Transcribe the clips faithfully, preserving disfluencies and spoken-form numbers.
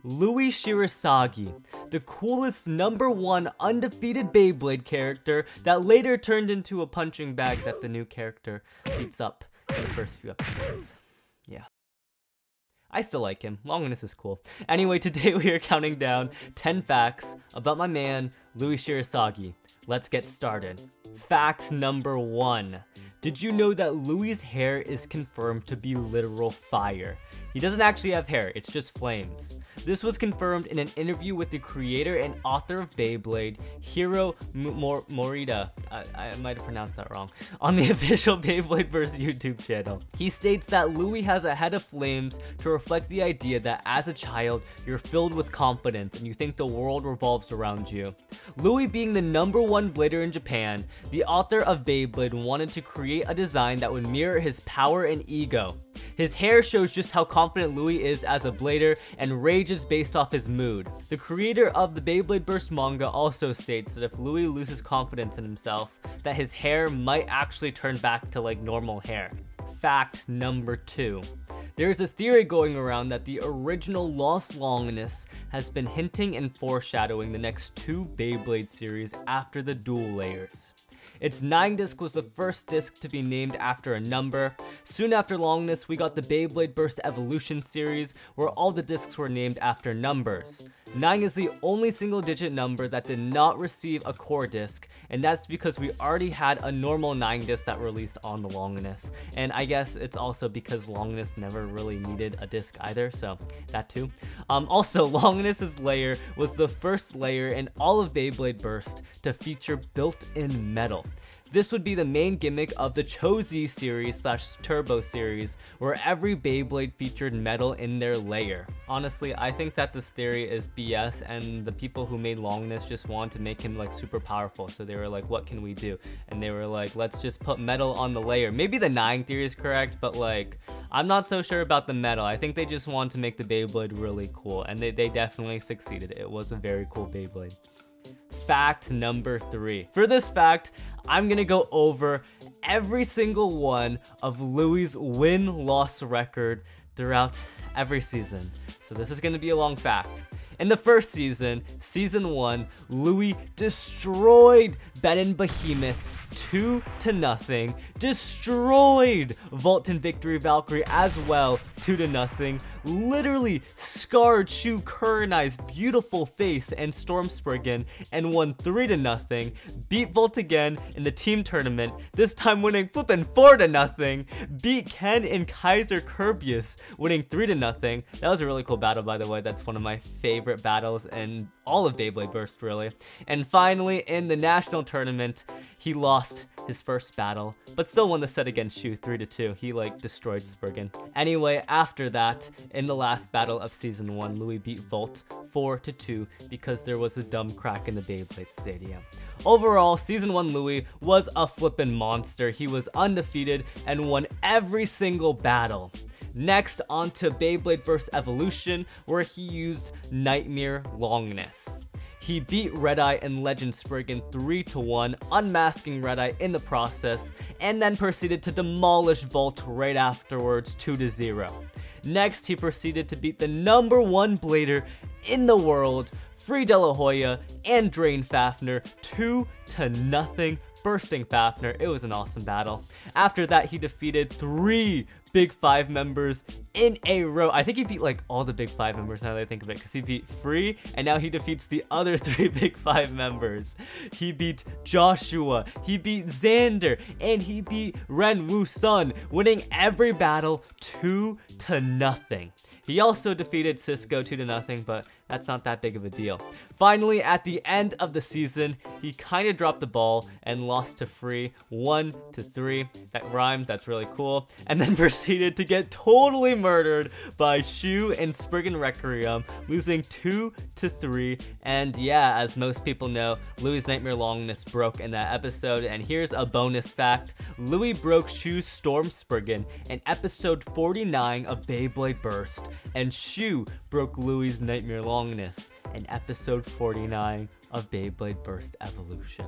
Louis Shirasagi, the coolest number one undefeated Beyblade character that later turned into a punching bag that the new character beats up in the first few episodes. Yeah. I still like him. Longinus is cool. Anyway, today we are counting down ten facts about my man, Louis Shirasagi. Let's get started. Fact number one. Did you know that Louis' hair is confirmed to be literal fire? He doesn't actually have hair, it's just flames. This was confirmed in an interview with the creator and author of Beyblade, Hiro M Mor Morita, I, I might have pronounced that wrong, on the official Beybladeverse YouTube channel. He states that Louis has a head of flames to reflect the idea that as a child, you're filled with confidence and you think the world revolves around you. Louis being the number one blader in Japan, the author of Beyblade wanted to create a design that would mirror his power and ego. His hair shows just how confident Louis is as a blader, and rage is based off his mood. The creator of the Beybladeverse manga also states that if Louis loses confidence in himself, that his hair might actually turn back to like normal hair. Fact number two. There's a theory going around that the original Lost Longinus has been hinting and foreshadowing the next two Beyblade series after the dual layers. Its nine disc was the first disc to be named after a number. Soon after Longinus, we got the Beyblade Burst Evolution series, where all the discs were named after numbers. nine is the only single digit number that did not receive a core disc, and that's because we already had a normal nine disc that released on the Longinus. And I guess it's also because Longinus never really needed a disc either, so that too. Um, also, Longinus's layer was the first layer in all of Beyblade Burst to feature built-in metal. This would be the main gimmick of the Chozi series slash Turbo series, where every Beyblade featured metal in their layer. Honestly, I think that this theory is B S, and the people who made Longinus just wanted to make him like super powerful, so they were like, what can we do? And they were like, let's just put metal on the layer. Maybe the nine theory is correct, but like, I'm not so sure about the metal. I think they just wanted to make the Beyblade really cool, and they, they definitely succeeded. It was a very cool Beyblade. Fact number three. For this fact, I'm gonna go over every single one of Louis' win-loss record throughout every season. So this is gonna be a long fact. In the first season, season one, Louis destroyed Benin Behemoth two to nothing, destroyed Volt and Victory Valkyrie as well, two to nothing, literally scarred Shu Kurenai's beautiful face and Storm Spriggan, and won three to nothing, beat Volt again in the team tournament, this time winning flippin' four to nothing, beat Ken and Kaiser Kirbius, winning three to nothing. That was a really cool battle, by the way. That's one of my favorite battles in all of Beyblade Burst, really. And finally, in the national tournament, he lost his first battle, but still won the set against Shu three to two. He like destroyed Spriggan. Anyway, after that, in the last battle of season one, Louis beat Volt four to two because there was a dumb crack in the Beyblade Stadium. Overall, season one Louis was a flippin' monster. He was undefeated and won every single battle. Next, on to Beyblade Burst Evolution, where he used Nightmare Longinus. He beat Redeye and Legend Spriggan three to one, unmasking Redeye in the process, and then proceeded to demolish Volt right afterwards two to zero. Next, he proceeded to beat the number one blader in the world, Free De La Hoya and Drain Fafnir two to nothing, bursting Fafnir. It was an awesome battle. After that, he defeated three Big Five members in a row. I think he beat like all the Big Five members now that I think of it, because he beat Free, and now he defeats the other three Big Five members. He beat Joshua, he beat Xander, and he beat Ren Wu Sun, winning every battle two to nothing. He also defeated Cisco two to nothing, but that's not that big of a deal. Finally, at the end of the season, he kind of dropped the ball and lost to Free one to three. That rhymed, that's really cool. And then proceeded to get totally murdered by Shu and Spriggan Requiem, losing two to three. And yeah, as most people know, Louis' Nightmare Longinus broke in that episode. And here's a bonus fact. Louis broke Shu's Storm Spriggan in episode forty-nine of Beyblade Burst, and Shu broke Louis' Nightmare Longinus in episode forty-nine of Beyblade Burst Evolution.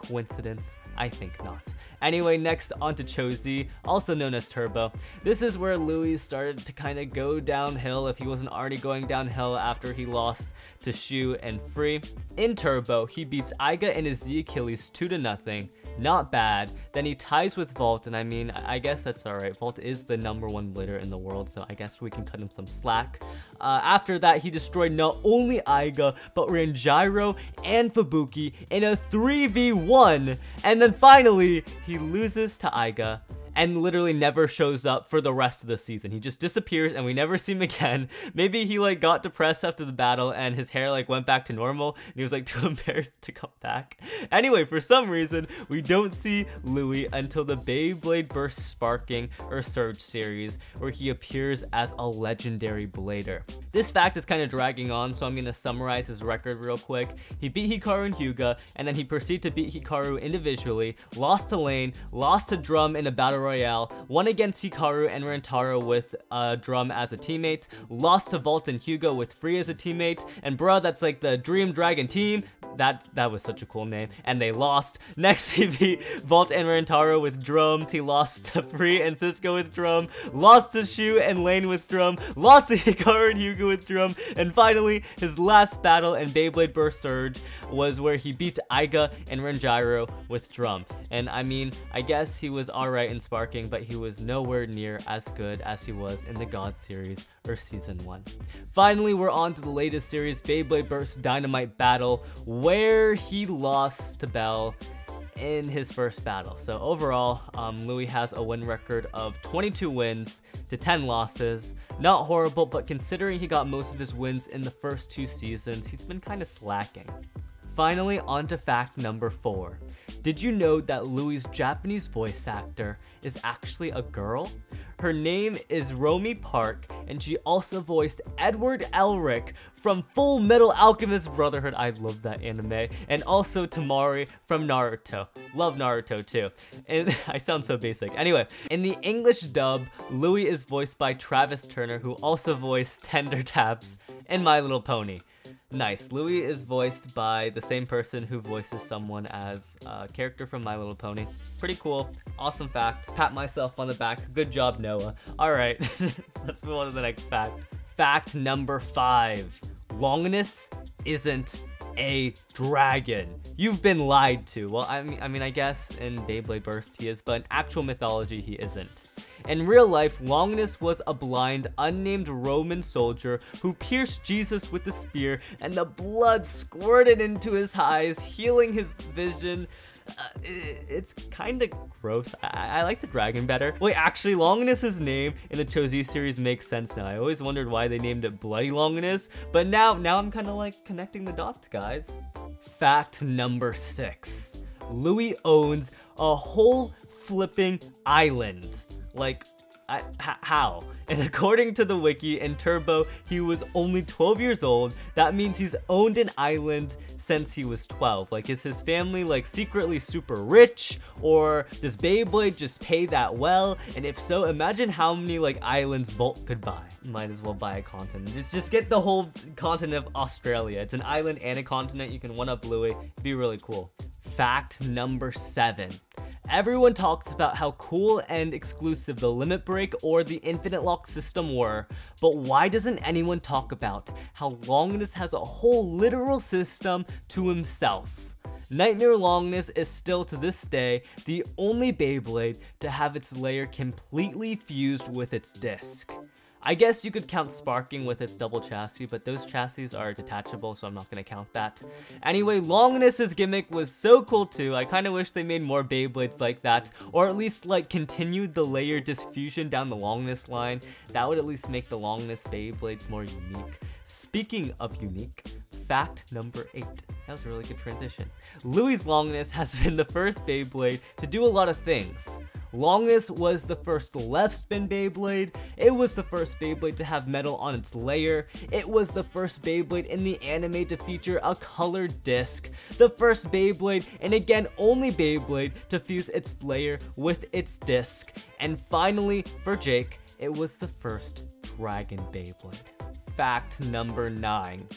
Coincidence? I think not. Anyway, next on to Chozi, also known as Turbo. This is where Louis started to kind of go downhill if he wasn't already going downhill after he lost to Shu and Free. In Turbo, he beats Aiga and his Z Achilles two to nothing. Not bad. Then he ties with Vault, and I mean, I guess that's alright. Vault is the number one blader in the world, so I guess we can cut him some slack. Uh, after that, he destroyed not only Aiga, but Ranjiro and Fubuki in a three v one. And then finally, he loses to Aiga and literally never shows up for the rest of the season. He just disappears and we never see him again. Maybe he like got depressed after the battle and his hair like went back to normal and he was like too embarrassed to come back. Anyway, for some reason, we don't see Louis until the Beyblade Burst Sparking or Surge series where he appears as a legendary blader. This fact is kind of dragging on, so I'm going to summarize his record real quick. He beat Hikaru and Hyuga, and then he proceeded to beat Hikaru individually, lost to Lane, lost to Drum in a battle royale, won against Hikaru and Rentaro with uh, Drum as a teammate, lost to Vault and Hyuga with Free as a teammate, and bruh, that's like the Dream Dragon team. That that was such a cool name, and they lost. Next, he beat Vault and Rentaro with Drum. He lost to Free and Cisco with Drum, lost to Shu and Lane with Drum, lost to Hikaru and Hyuga with Drum, and finally, his last battle in Beyblade Burst Surge was where he beat Aiga and Ranjiro with Drum. And I mean, I guess he was alright in Sparking, but he was nowhere near as good as he was in the God series or Season one. Finally, we're on to the latest series, Beyblade Burst Dynamite Battle, where he lost to Bell in his first battle. So overall, um, Louis has a win record of twenty-two wins to ten losses. Not horrible, but considering he got most of his wins in the first two seasons, he's been kind of slacking. Finally, on to fact number four. Did you know that Louis' Japanese voice actor is actually a girl? Her name is Romy Park, and she also voiced Edward Elric from Full Metal Alchemist Brotherhood. I love that anime. And also Tamari from Naruto. Love Naruto too. And I sound so basic. Anyway, in the English dub, Louis is voiced by Travis Turner, who also voiced Tender Taps in My Little Pony. Nice. Louis is voiced by the same person who voices someone as a character from My Little Pony. Pretty cool. Awesome fact. Pat myself on the back. Good job, Noah. Alright, let's move on to the next fact. Fact number five. Longinus isn't a dragon. You've been lied to. Well, I mean, I mean, I guess in Beyblade Burst he is, but in actual mythology he isn't. In real life, Longinus was a blind, unnamed Roman soldier who pierced Jesus with a spear, and the blood squirted into his eyes, healing his vision. Uh, it, it's kind of gross. I, I like the dragon better. Wait, actually, Longinus's name in the Chozi series makes sense now. I always wondered why they named it Bloody Longinus, but now, now I'm kind of like connecting the dots, guys. Fact number six. Louis owns a whole flipping island. Like, I, h how? And according to the wiki, in Turbo, he was only twelve years old. That means he's owned an island since he was twelve. Like, is his family, like, secretly super rich? Or does Beyblade just pay that well? And if so, imagine how many, like, islands Bolt could buy. Might as well buy a continent. Just, just get the whole continent of Australia. It's an island and a continent. You can one-up Louis. It'd be really cool. Fact number seven. Everyone talks about how cool and exclusive the Limit Break or the Infinite Lock system were, but why doesn't anyone talk about how Longinus has a whole literal system to himself? Nightmare Longinus is still to this day the only Beyblade to have its layer completely fused with its disc. I guess you could count Sparking with its double chassis, but those chassis are detachable, so I'm not gonna count that. Anyway, Longinus's gimmick was so cool too. I kind of wish they made more Beyblades like that, or at least like continued the layer diffusion down the Longinus line. That would at least make the Longinus Beyblades more unique. Speaking of unique, fact number eight. That was a really good transition. Louis Longinus has been the first Beyblade to do a lot of things. Longinus was the first left spin Beyblade, it was the first Beyblade to have metal on its layer, it was the first Beyblade in the anime to feature a colored disc, the first Beyblade, and again only Beyblade, to fuse its layer with its disc, and finally, for Jake, it was the first Dragon Beyblade. Fact number nine.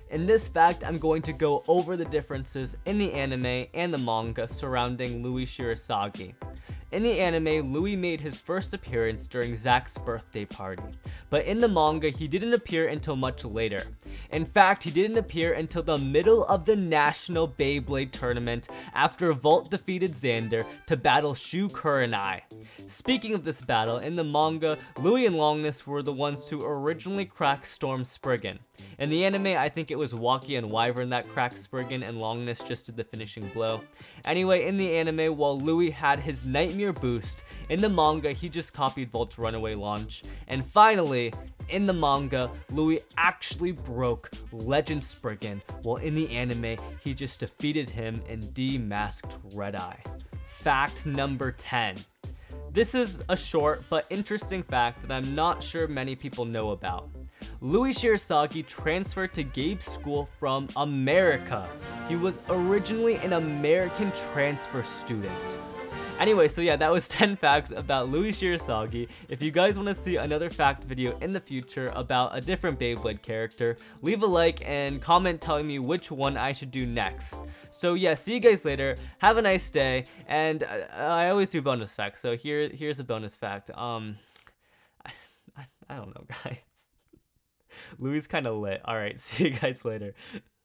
In this fact, I'm going to go over the differences in the anime and the manga surrounding Louis Shirasagi. In the anime, Louis made his first appearance during Zack's birthday party, but in the manga, he didn't appear until much later. In fact, he didn't appear until the middle of the National Beyblade Tournament after Volt defeated Xander to battle Shu Kurenai. Speaking of this battle, in the manga, Louis and Longness were the ones who originally cracked Storm Spriggan. In the anime, I think it was Waki and Wyvern that cracked Spriggan and Longness just did the finishing blow. Anyway, in the anime, while Louis had his Nightmare boost, in the manga, he just copied Volt's runaway launch. And finally, in the manga, Louis actually broke Legend Spriggan, while in the anime, he just defeated him and demasked Red Eye. Fact number ten. This is a short but interesting fact that I'm not sure many people know about. Louis Shirasagi transferred to Gabe's school from America. He was originally an American transfer student. Anyway, so yeah, that was ten facts about Louis Shirasagi. If you guys want to see another fact video in the future about a different Beyblade character, leave a like and comment telling me which one I should do next. So yeah, see you guys later. Have a nice day, and I, I always do bonus facts. So here, here's a bonus fact. Um, I, I, I don't know, guys. Louis kind of lit. All right, see you guys later.